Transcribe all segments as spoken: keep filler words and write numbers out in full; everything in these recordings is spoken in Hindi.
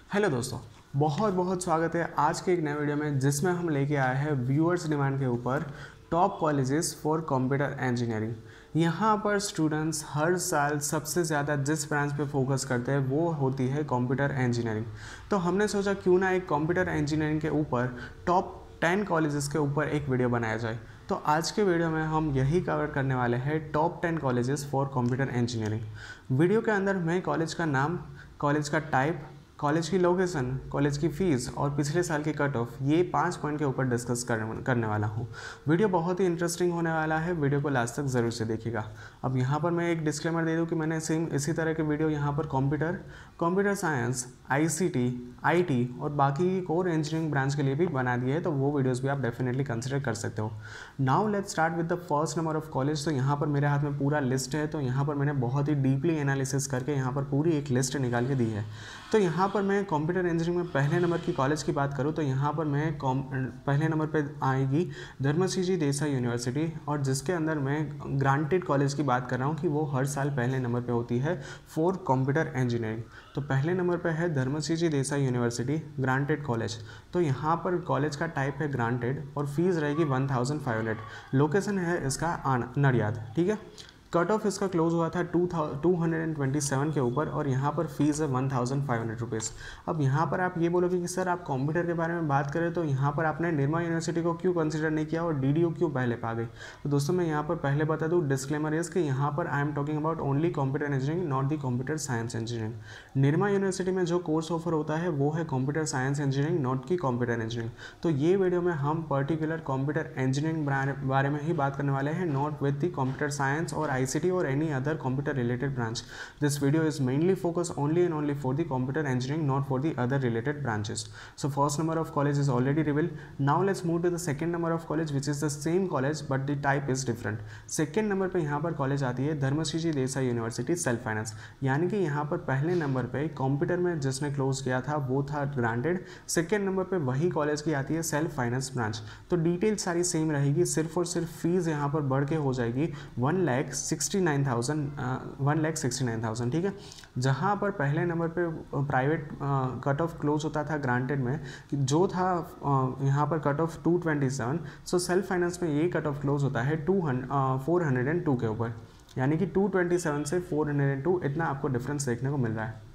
हेलो दोस्तों, बहुत बहुत स्वागत है आज के एक नए वीडियो में जिसमें हम लेके आए हैं व्यूअर्स डिमांड के ऊपर top colleges for computer engineering. यहाँ पर स्टूडेंट्स हर साल सबसे ज़्यादा जिस ब्रांच पे फोकस करते हैं वो होती है कंप्यूटर इंजीनियरिंग। तो हमने सोचा क्यों ना एक कंप्यूटर इंजीनियरिंग के ऊपर टॉप टेन कॉलेजेस के ऊपर एक वीडियो बनाया जाए। तो आज के वीडियो में हम यही कवर करने वाले हैं top ten colleges for computer engineering. Video के अंदर मैं कॉलेज का नाम, कॉलेज का टाइप, कॉलेज की लोकेशन, कॉलेज की फ़ीस और पिछले साल की कट ऑफ, ये पाँच पॉइंट के ऊपर डिस्कस कर, करने वाला हूँ। वीडियो बहुत ही इंटरेस्टिंग होने वाला है, वीडियो को लास्ट तक ज़रूर से देखिएगा। अब यहाँ पर मैं एक डिस्क्लेमर दे दूँ कि मैंने सेम इसी तरह के वीडियो यहाँ पर computer, computer science, ICT, IT और बाकी कोर इंजीनियरिंग ब्रांच के लिए भी बना दिए है, तो वो वीडियोज़ भी आप डेफिनेटली कंसिडर कर सकते हो। Now let's start with the first number of college. तो यहाँ पर मेरे हाथ में पूरा लिस्ट है, तो यहाँ पर मैंने बहुत ही डीपली एनालिसिस करके यहाँ पर पूरी एक लिस्ट निकाल के दी है। तो यहाँ पर मैं कंप्यूटर इंजीनियरिंग में पहले नंबर की कॉलेज की बात करूँ तो यहाँ पर मैं पहले नंबर पे आएगी धर्मसिंह देसाई यूनिवर्सिटी, और जिसके अंदर मैं ग्रांटेड कॉलेज की बात कर रहा हूँ कि वो हर साल पहले नंबर पे होती है फॉर कंप्यूटर इंजीनियरिंग। तो पहले नंबर पे है Dharmsinh Desai university granted college. तो यहाँ पर कॉलेज का टाइप है ग्रांटेड और फीस रहेगी one thousand five hundred. Location है इसका नडियाद, ठीक है। कट ऑफ इसका क्लोज हुआ था two two hundred and twenty seven के ऊपर और यहाँ पर फीस है one thousand five hundred rupees. अब यहाँ पर आप ये बोलोगे कि सर आप कंप्यूटर के बारे में बात करें तो यहाँ पर आपने निर्मा यूनिवर्सिटी को क्यों कंसीडर नहीं किया और डीडीयू क्यों पहले पा गई। तो दोस्तों मैं यहाँ पर पहले बता दूँ, डिस्क्लेमर इज कि यहाँ पर I am talking about only computer engineering, not the computer science engineering. Nirma university में जो कोर्स ऑफर होता है वो है computer science engineering, not the computer engineering. तो ये वीडियो में हम पर्टिकुलर कंप्यूटर इंजीनियरिंग बारे में ही बात करने वाले हैं, not with the computer science और आईसीटी और any other computer related branch. This video is mainly focused only and only for the computer engineering, not for the other related branches. So first number of college is already revealed. Now let's move to the second number of college, which is the same college but the type is different. Second number पे यहाँ पर कॉलेज आती है Dharmsinh Desai university self finance. यानी कि यहाँ पर पहले नंबर पे कंप्यूटर में जिसने क्लोज किया था वो था ग्रांटेड, सेकेंड नंबर पे वही कॉलेज की आती है सेल्फ फाइनेंस ब्रांच। तो डिटेल सारी सेम रहेगी, सिर्फ और सिर्फ फीस यहाँ पर बढ़ के हो जाएगी one lakh sixty nine thousand one lakh sixty nine thousand ठीक है। जहाँ पर पहले नंबर पे प्राइवेट कट ऑफ क्लोज होता था ग्रांटेड में, जो था यहाँ पर cut off two twenty seven, so self finance में ये कट ऑफ क्लोज होता है two four hundred and two के ऊपर। यानी कि टू ट्वेंटी सेवन से फोर हंड्रेड एंड टू इतना आपको डिफरेंस देखने को मिल रहा है।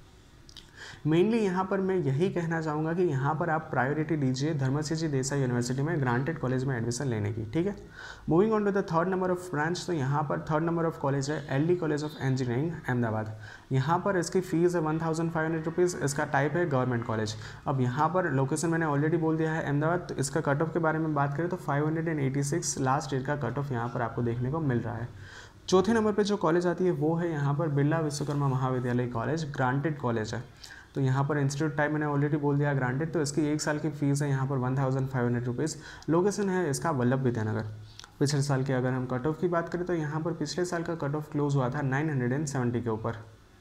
मेनली यहाँ पर मैं यही कहना चाहूँगा कि यहाँ पर आप प्रायोरिटी दीजिए धर्मसिंह देसाई यूनिवर्सिटी में ग्रांटेड कॉलेज में एडमिशन लेने की, ठीक है। Moving on to the third number of branch, तो यहाँ पर थर्ड नंबर ऑफ कॉलेज है LD college of engineering Ahmedabad. यहाँ पर इसकी फ़ीस है one thousand five hundred rupees. इसका टाइप है गवर्नमेंट कॉलेज। अब यहाँ पर लोकेशन मैंने ऑलरेडी बोल दिया है अहमदाबाद। तो इसका कट ऑफ के बारे में बात करें तो five hundred and eighty six last year का कट ऑफ यहाँ पर आपको देखने को मिल रहा है। चौथे नंबर पर जो कॉलेज आती है वो है यहाँ पर बिरला विश्वकर्मा महाविद्यालय कॉलेज, ग्रांटेड कॉलेज है। तो यहाँ पर इंस्टीट्यूट टाइप मैंने ऑलरेडी बोल दिया ग्रांटेड। तो इसकी एक साल की फ़ीस है यहाँ पर one thousand five hundred rupees. Location है इसका वल्लभ विद्यानगर। पिछले साल की अगर हम कट ऑफ की बात करें तो यहाँ पर पिछले साल का कट ऑफ क्लोज हुआ था नाइन हंड्रेड एंड सेवेंटी के ऊपर।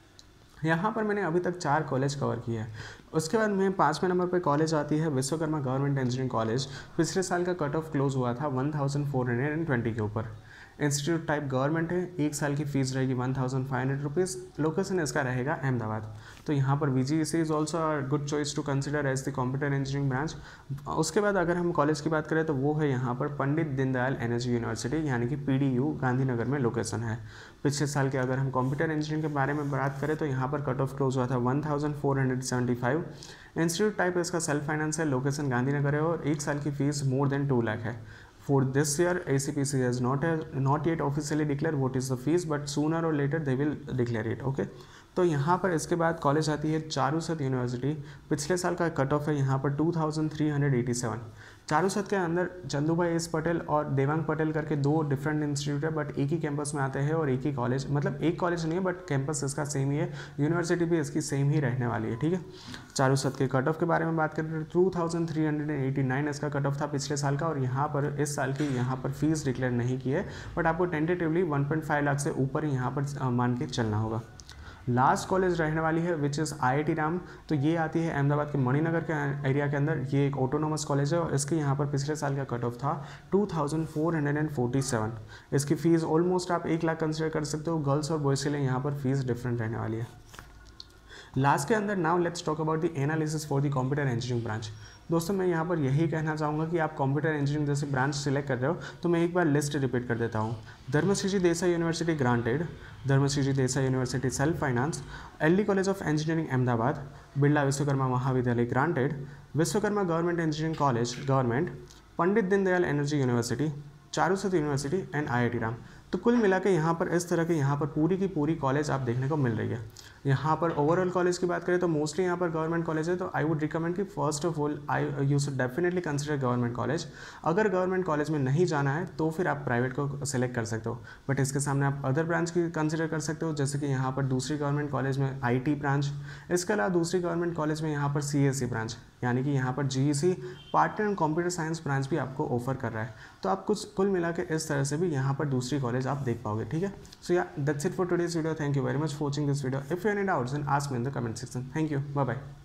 यहाँ पर मैंने अभी तक चार कॉलेज कवर किए हैं। उसके बाद में पाँचवें नंबर पे कॉलेज आती है विश्वकर्मा गवर्नमेंट इंजीनियरिंग कॉलेज। पिछले साल का कट ऑफ क्लोज हुआ था one thousand four hundred and twenty के ऊपर। इंस्टीट्यूट टाइप गवर्नमेंट है, एक साल की फ़ीस रहेगी one thousand five hundred rupees. Location इसका रहेगा अहमदाबाद। तो यहाँ पर VGC is also a good choice to consider as the computer engineering branch. उसके बाद अगर हम कॉलेज की बात करें तो वो है यहाँ पर पंडित दीनदयाल एनर्जी यूनिवर्सिटी, यानी कि पीडीयू, गांधीनगर में लोकेशन है। पिछले साल के अगर हम कंप्यूटर इंजीनियरिंग के बारे में बात करें तो यहाँ पर कट ऑफ क्लोज हुआ था one thousand four hundred seventy five. Institute type इसका सेल्फ फाइनेंस है, लोकेशन गांधीनगर है और एक साल की fees more than two lakh है। For this year, A C P C has not has not yet officially declared what is the fees, but sooner or later they will declare it. Okay. तो यहाँ पर इसके बाद कॉलेज आती है चारूसत यूनिवर्सिटी। पिछले साल का कट ऑफ है यहाँ पर two thousand three hundred eighty seven. CHARUSAT के अंदर चंदूभाई एस पटेल और देवांग पटेल करके दो डिफरेंट इंस्टीट्यूट है, बट एक ही कैंपस में आते हैं और एक ही कॉलेज, मतलब एक कॉलेज नहीं है बट कैंपस इसका सेम ही है, यूनिवर्सिटी भी इसकी सेम ही रहने वाली है, ठीक है। चारूसत के कट ऑफ के बारे में बात करें तो two thousand three hundred eighty nine इसका कट ऑफ था पिछले साल का, और यहाँ पर इस साल की यहाँ पर फीस डिक्लेयर नहीं की है, बट आपको tentatively one point five lakh से ऊपर ही यहाँ पर मान के चलना होगा। लास्ट कॉलेज रहने वाली है which is I I T Ram. तो ये आती है अहमदाबाद के मणिनगर के एरिया के अंदर। ये एक ऑटोनोमस कॉलेज है और इसके यहाँ पर पिछले साल का कट ऑफ था two thousand four hundred forty seven. इसकी फ़ीस ऑलमोस्ट आप एक लाख कंसिडर कर सकते हो। गर्ल्स और बॉयज़ के लिए यहाँ पर फीस डिफरेंट रहने वाली है। लास्ट के अंदर now let's talk about the analysis for the computer engineering branch. दोस्तों मैं यहाँ पर यही कहना चाहूँगा कि आप कंप्यूटर इंजीनियरिंग जैसे ब्रांच सिलेक्ट कर रहे हो तो मैं एक बार लिस्ट रिपीट कर देता हूँ। Dharmshri ji Desai university granted, Dharmshri ji Desai university self finance, L college of engineering Ahmedabad, Birla Vishwakarma Mahavidyalaya granted, Vishwakarma government engineering college government, Pandit Deendayal energy university, CHARUSAT university and I I T Ram. तो कुल मिला के यहाँ पर इस तरह के यहाँ पर पूरी की पूरी कॉलेज आप देखने को मिल रही है। यहाँ पर ओवरऑल कॉलेज की बात करें तो मोस्टली यहाँ पर गवर्नमेंट कॉलेज है, तो आई वुड रिकमेंड कि first of all I you should definitely consider government college. अगर गवर्नमेंट कॉलेज में नहीं जाना है तो फिर आप प्राइवेट को सेलेक्ट कर सकते हो, बट इसके सामने आप अदर ब्रांच की कंसिडर कर सकते हो, जैसे कि यहाँ पर दूसरी गवर्नमेंट कॉलेज में आई टी ब्रांच, इसके अलावा दूसरी गवर्नमेंट कॉलेज में यहाँ पर सी एस सी ब्रांच, यानी कि यहाँ पर G E C partner and computer science branch भी आपको ऑफर कर रहा है। तो आप कुछ कुल मिला के इस तरह से भी यहाँ पर दूसरी कॉलेज आप देख पाओगे, ठीक है। So yeah that's it for today's video. Thank you very much for watching this video. If you any doubts then ask me in the comment section. Thank you, bye bye.